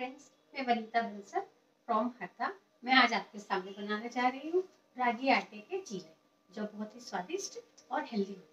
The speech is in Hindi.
फ्रेंड्स, मैं वनीता बंसल फ्रॉम हरदा। मैं आज आपके सामने बनाने जा रही हूँ रागी आटे के चीले, जो बहुत ही स्वादिष्ट और हेल्दी होते हैं।